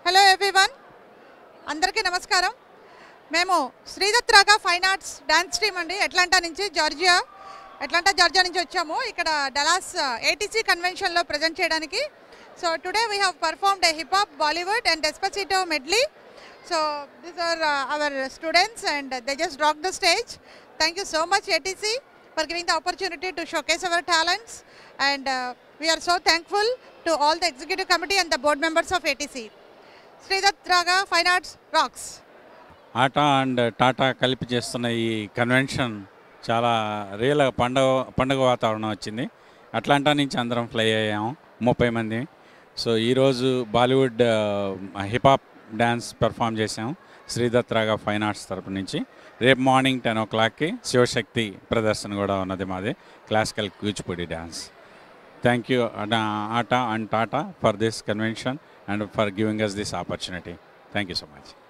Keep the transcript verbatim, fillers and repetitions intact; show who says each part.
Speaker 1: Hello everyone, అందరికీ నమస్కారం. మేము Sridatt Raga fine arts dance team అండి, అట్లాంటా నుంచి జార్జియా అట్లాంటా జార్జియా నుంచి వచ్చాము. ఇక్కడ డలాస్ ఏటీసీ కన్వెన్షన్లో ప్రజెంట్ చేయడానికి. So today we have performed a hip hop, Bollywood and Despacito medley. So these are our students and they just rocked the stage. Thank you so much A T C for giving the opportunity to showcase our talents, and uh, we are so thankful to all the executive committee and the board members of A T C. Sridath Raga Fine Arts rocks.
Speaker 2: ATA and TATA కలిపి చేస్తున్న ఈ convention చాలా real పండగ పండుగ వాతావరణం వచ్చింది. Atlanta నుంచి అందరం ఫ్లై అయ్యాము, ముప్పై మంది. సో ఈరోజు బాలీవుడ్ హిపాప్ డ్యాన్స్ పెర్ఫామ్ చేసాము శ్రీదత్ రాగా ఫైన్ ఆర్ట్స్ తరపు నుంచి. రేపు మార్నింగ్ టెన్ ఓ క్లాక్కి శివశక్తి ప్రదర్శన కూడా ఉన్నది మాది, classical Kuchipudi dance. Thank you ATA and TATA for this convention and for giving us this opportunity. Thank you so much.